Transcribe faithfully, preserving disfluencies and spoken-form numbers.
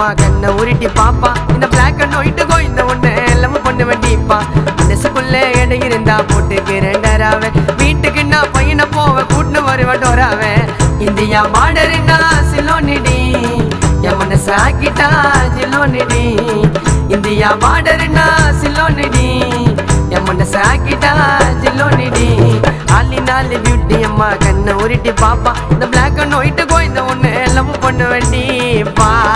அம்மா கண்ணை உருட்டி பாப்பா இந்த பிளாக் அண்ட் ஒயிட்டு கோயிந்த ஒண்ணு எல்லாம் பொண்ணு வண்டிப்பா மனசுக்குள்ள எடை இருந்தா போட்டுக்கிறேன் டராவே வீட்டுக்கு நான் பையனை போவ கூட்டு வருவ டோராவே இந்தியா மாடர்னா சிலோனிடி என் மனசு ஆக்கிட்டா சிலோனிடி இந்தியா மாடர்னா சிலோனிடி என் மனசு ஆக்கிட்டா சிலோனிடி ஆலி நாலு பியூட்டி அம்மா கண்ணை உருட்டி பாப்பா இந்த பிளாக் அண்ட் ஒயிட்டு கோயிந்த ஒண்ணு எல்லாம் பொண்ணு வண்டிப்பா